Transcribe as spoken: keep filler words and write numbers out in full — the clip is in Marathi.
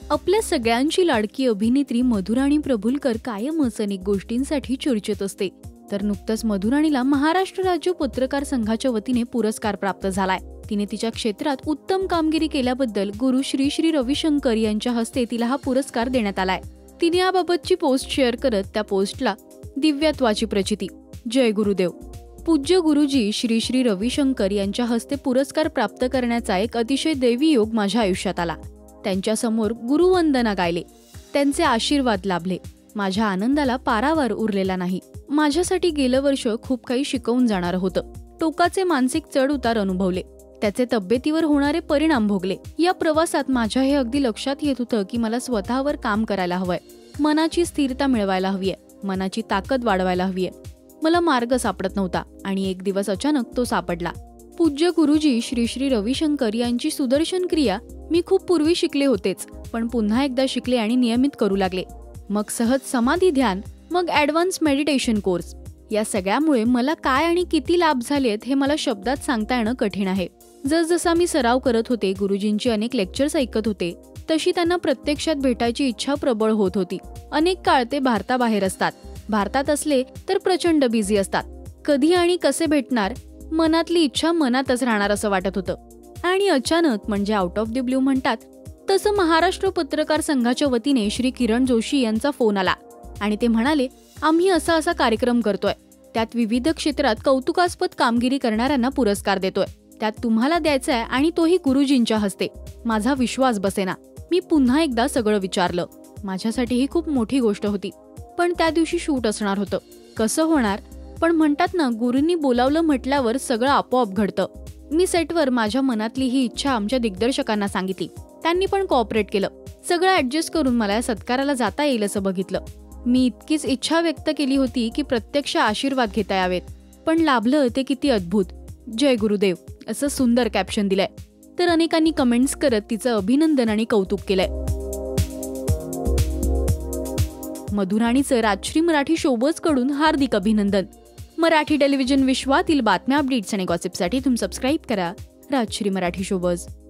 आपल्या सगळ्यांची लाडकी अभिनेत्री मधुराणी प्रभुलकर कायमच अनेक गोष्टींसाठी चर्चेत असते. तर नुकतंच मधुराणीला महाराष्ट्र राज्य पत्रकार संघाच्या वतीने पुरस्कार प्राप्त झालाय. तिने तिच्या क्षेत्रात उत्तम कामगिरी केल्याबद्दल गुरु श्री श्री रविशंकर यांच्या हस्ते तिला हा पुरस्कार देण्यात आलाय. तिने याबाबतची पोस्ट शेअर करत त्या पोस्टला दिव्यत्वाची प्रचिती, जय गुरुदेव. पूज्य गुरुजी श्री श्री रविशंकर यांच्या हस्ते पुरस्कार प्राप्त करण्याचा एक अतिशय दैवी योग माझ्या आयुष्यात आला. त्यांच्या समोर गुरुवंदना गायले, त्यांचे आशीर्वाद लाभले. माझ्या आनंदाला पारावार उरलेला नाही. माझ्यासाठी गेलं वर्ष खूप काही शिकवून जाणार होतं. टोकाचे मानसिक चढ उतार अनुभवले, त्याचे तब्येतीवर होणारे परिणाम भोगले. या प्रवासात माझ्या हे अगदी लक्षात येत होतं की मला स्वतःवर काम करायला हवंय, मनाची स्थिरता मिळवायला हवीय, मनाची ताकद वाढवायला हवीय. मला मार्ग सापडत नव्हता आणि एक दिवस अचानक तो सापडला. पूज्य गुरुजी श्री श्री रविशंकर यांची सुदर्शन क्रिया मी खूप पूर्वी शिकले होतेच, पण पुन्हा एकदा शिकले आणि नियमित करू लागले. मग सहज समाधी ध्यान, मग ॲडव्हान्स मेडिटेशन कोर्स. या सगळ्यामुळे मला काय आणि किती लाभ झालेत हे मला शब्दात सांगता येणं कठीण आहे. जसजसा मी सराव करत होते, गुरुजींची अनेक लेक्चर्स ऐकत होते, तशी त्यांना प्रत्यक्षात भेटायची इच्छा प्रबळ होत होती. अनेक काळ ते भारताबाहेर असतात. भारतात असले तर प्रचंड बिझी असतात. कधी आणि कसे भेटणार, मनातली इच्छा मनातच राहणार असं वाटत होतं. आणि अचानक, म्हणजे आउट ऑफ द ब्ल्यू म्हणतात तसं, महाराष्ट्र पत्रकार संघाच्या वतीने श्री किरण जोशी यांचा फोन आला आणि ते म्हणाले, आम्ही असा असा कार्यक्रम करतोय, त्यात विविध क्षेत्रात कौतुकास्पद कामगिरी करणाऱ्यांना पुरस्कार देतोय, त्यात तुम्हाला द्यायचा आहे आणि तोही गुरुजींच्या हस्ते. माझा विश्वास बसेना. मी पुन्हा एकदा सगळं विचारलं. माझ्यासाठी ही खूप मोठी गोष्ट होती, पण त्या दिवशी शूट असणार होतं. कसं होणार? पण म्हणतात ना, गुरूंनी बोलावलं म्हटल्यावर सगळं आपोआप घडतं. मी सेटवर माझ्या मनातली ही इच्छा आमच्या दिग्दर्शकांना सांगितली. त्यांनी पण कोऑपरेट केलं. सगळं ऍडजस्ट करून मला या सत्काराला जाता येईल असं बघितलं. मी इतकीच इच्छा व्यक्त केली होती की प्रत्यक्ष आशीर्वाद घेता यावेत, पण लाभलं ते किती अद्भुत. जय गुरुदेव असं सुंदर कॅप्शन दिलंय. तर अनेकांनी कमेंट्स करत तिचं अभिनंदन आणि कौतुक केलंय. मधुराणीचं राजश्री मराठी शोबज कडून हार्दिक अभिनंदन. मराठी टेलिव्हिजन विश्वातील बातम्या, अपडेट्स आणि गॉसिपसाठी तुम्ही सबस्क्राईब करा राजश्री मराठी शोबज.